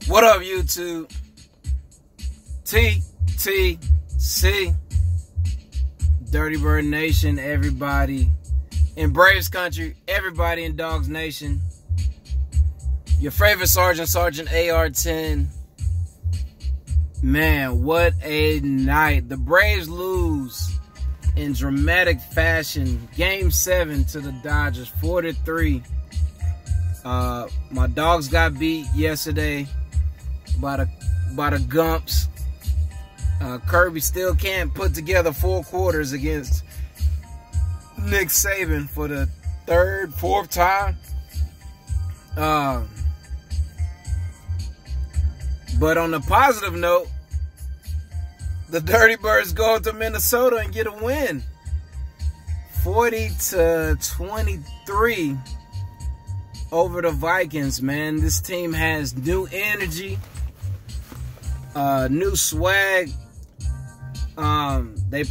What up, YouTube? TTC, Dirty Bird Nation, everybody in Braves country, everybody in Dawgs Nation. Your favorite Sergeant AR-10. Man, what a night. The Braves lose in dramatic fashion. Game 7 to the Dodgers, 4-3. My Dogs got beat yesterday by the Gumps. Kirby still can't put together 4 quarters against Nick Saban for the fourth time. But on a positive note, the Dirty Birds go to Minnesota and get a win. 40-23 over the Vikings, man. This team has new energy, new swag. They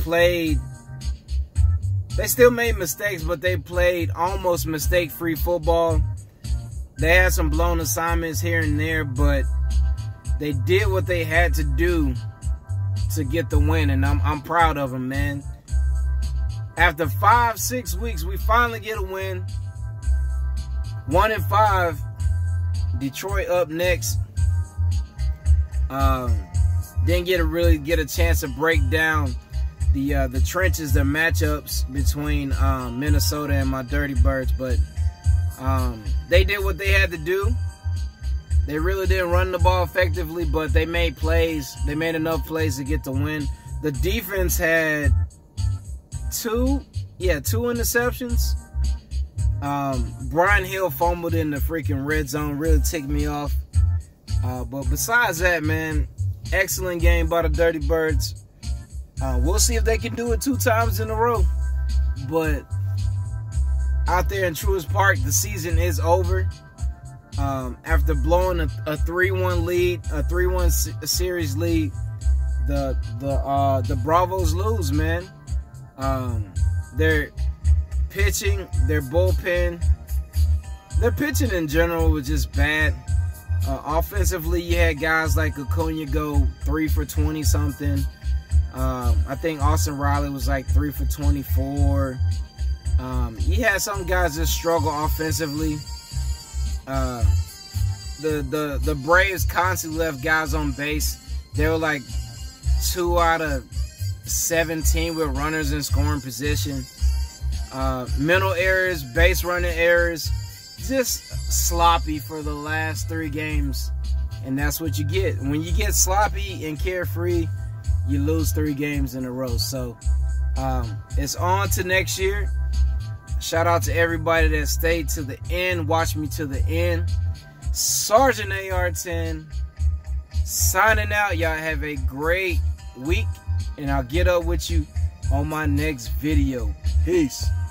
still made mistakes, but they played almost mistake-free football. They had some blown assignments here and there, but they did what they had to do to get the win, and I'm proud of them, man. After 5-6 weeks, we finally get a win. 1-5. Detroit up next. Didn't really get a chance to break down the trenches, the matchups between Minnesota and my Dirty Birds, but they did what they had to do. They really didn't run the ball effectively, but they made plays. They made enough plays to get the win. The defense had two interceptions. Brian Hill fumbled in the freaking red zone, really ticked me off. But besides that, man, excellent game by the Dirty Birds. We'll see if they can do it 2 times in a row. But out there in Truist Park, the season is over. After blowing a 3-1 lead, a 3-1 series lead, the Bravos lose, man. Their pitching, their bullpen, their pitching in general was just bad. Offensively, you had guys like Acuna go 3 for 20 something. I think Austin Riley was like 3 for 24. You had some guys that struggle offensively. The Braves constantly left guys on base. They were like 2 out of 17 with runners in scoring position. Mental errors, base running errors, just sloppy for the last 3 games. And that's what you get. When you get sloppy and carefree, you lose 3 games in a row. So it's on to next year. Shout out to everybody that stayed to the end, watched me to the end. Sergeant AR-10 signing out. Y'all have a great week, and I'll get up with you on my next video. Peace.